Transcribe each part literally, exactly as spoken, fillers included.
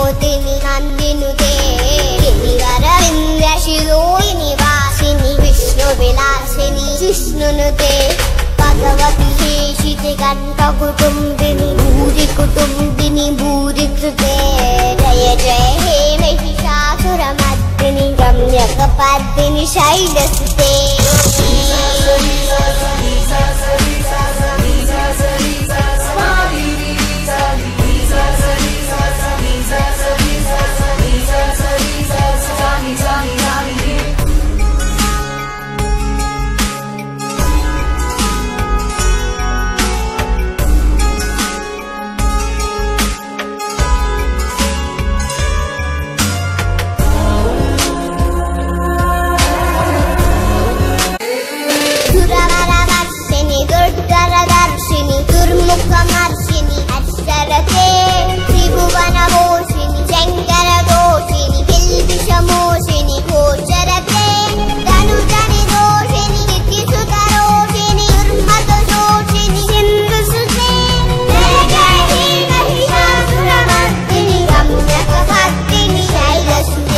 विनोदिनी नन्दिनुते गिरिवरविन्द्र शिरोहिनि वासिनि विष्णुविलासिनि जिष्णुनुते भगवति शेषिते कण्ठकुटुम्बिनि भूरि कुटुम्बिनि भूरि कृते जय जय हे महिषासुरमर्दिनि रम्यकपर्दिनि शैलसुते दुर्मुखमर्शिनि अक्षरते त्रिभुवनभूषिणि शङ्करघोषिणि किल्बिषमोषिणि गोचरते धनुजनि दोषिणि नित्यसुतरोषिणि दुर्मदशोषिणि सिन्धुसुते जय जय हे महिषासुरमर्दिनि रम्यकपर्दिनि शैलसुते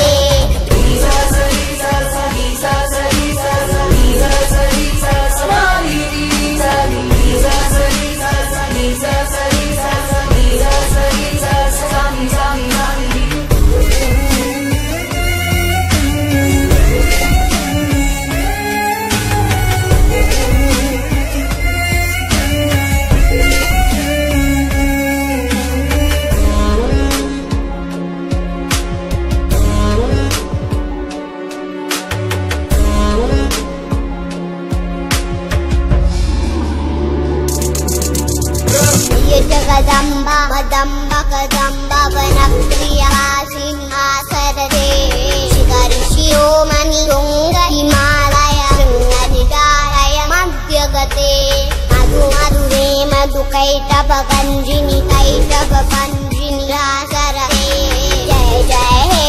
जगदम्बा मदम्ब कदम्ब वनप्रियवासिनि आसरते शिखरिशिरोमणि तुङ्ग हिमालय शृङ्गनिदारय मध्यगते मधु मधुरे मधुकैटभगञ्जिनि कैटभपञ्जिनि आसरते जय जय हे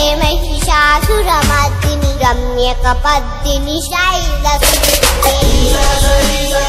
महिषासुरमर्दिनि रम्यकपर्दिनि शैलसुते